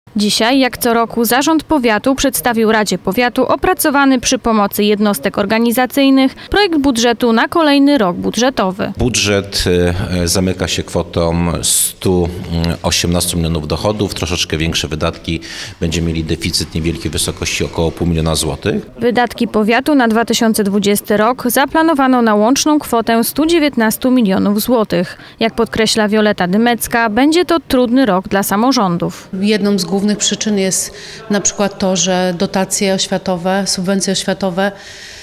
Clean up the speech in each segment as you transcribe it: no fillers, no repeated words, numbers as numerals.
Dzisiaj, jak co roku, Zarząd Powiatu przedstawił Radzie Powiatu opracowany przy pomocy jednostek organizacyjnych projekt budżetu na kolejny rok budżetowy. Budżet zamyka się kwotą 118 milionów dochodów, troszeczkę większe wydatki. Będziemy mieli deficyt niewielki w wysokości około 0,5 miliona złotych. Wydatki powiatu na 2020 rok zaplanowano na łączną kwotę 119 milionów złotych. Jak podkreśla Wioleta Dymecka, będzie to trudny rok dla samorządów. Jedną z głównych przyczyn jest na przykład to, że dotacje oświatowe, subwencje oświatowe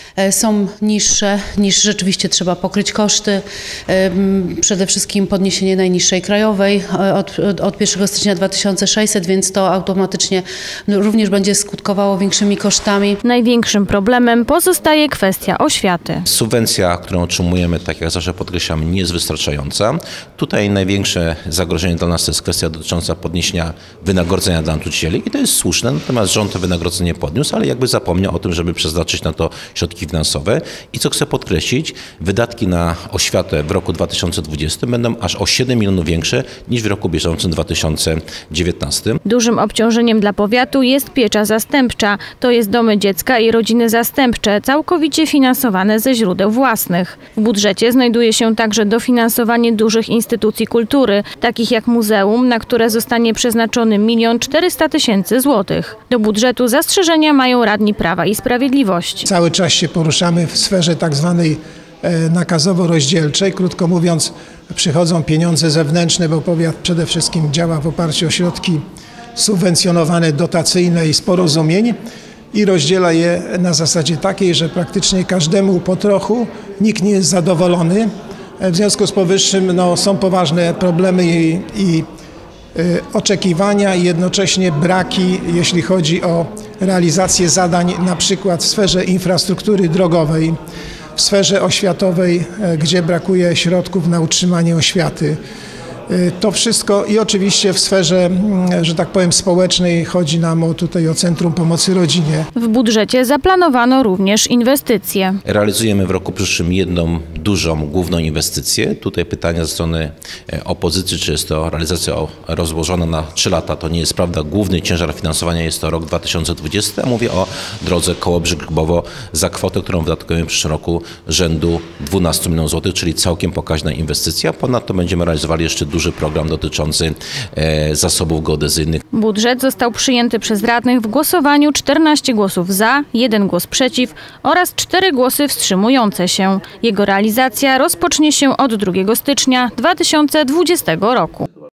są niższe niż rzeczywiście trzeba pokryć koszty. Przede wszystkim podniesienie najniższej krajowej od 1 stycznia 2600, więc to automatycznie również będzie skutkowało większymi kosztami. Największym problemem pozostaje kwestia oświaty. Subwencja, którą otrzymujemy, tak jak zawsze podkreślam, nie jest wystarczająca. Tutaj największe zagrożenie dla nas to jest kwestia dotycząca podniesienia wynagrodzenia dla nauczycieli i to jest słuszne, natomiast rząd to wynagrodzenie podniósł, ale jakby zapomniał o tym, żeby przeznaczyć na to środki finansowe. I co chcę podkreślić, wydatki na oświatę w roku 2020 będą aż o 7 milionów większe niż w roku bieżącym 2019. Dużym obciążeniem dla powiatu jest piecza zastępcza. To jest domy dziecka i rodziny zastępcze, całkowicie finansowane ze źródeł własnych. W budżecie znajduje się także dofinansowanie dużych instytucji kultury, takich jak muzeum, na które zostanie przeznaczony 1 400 000 złotych. Do budżetu zastrzeżenia mają radni Prawa i Sprawiedliwości. Cały czas się poruszamy w sferze tak zwanej nakazowo-rozdzielczej. Krótko mówiąc, przychodzą pieniądze zewnętrzne, bo powiat przede wszystkim działa w oparciu o środki subwencjonowane, dotacyjne i z porozumień i rozdziela je na zasadzie takiej, że praktycznie każdemu po trochu, nikt nie jest zadowolony. W związku z powyższym są poważne problemy i oczekiwania i jednocześnie braki, jeśli chodzi o realizację zadań na przykład w sferze infrastruktury drogowej, w sferze oświatowej, gdzie brakuje środków na utrzymanie oświaty. To wszystko i oczywiście w sferze, że tak powiem, społecznej chodzi nam tutaj o Centrum Pomocy Rodzinie. W budżecie zaplanowano również inwestycje. Realizujemy w roku przyszłym jedną dużą, główną inwestycję. Tutaj pytania ze strony opozycji, czy jest to realizacja rozłożona na 3 lata. To nie jest prawda. Główny ciężar finansowania jest to rok 2020. Ja mówię o drodze Kołobrzeg-Grybowo za kwotę, którą wydatkujemy w przyszłym roku rzędu 12 milionów złotych, czyli całkiem pokaźna inwestycja. Ponadto będziemy realizowali jeszcze duży program dotyczący zasobów geodezyjnych. Budżet został przyjęty przez radnych w głosowaniu 14 głosów za, 1 głos przeciw oraz 4 głosy wstrzymujące się. Jego realizacja rozpocznie się od 2 stycznia 2020 roku.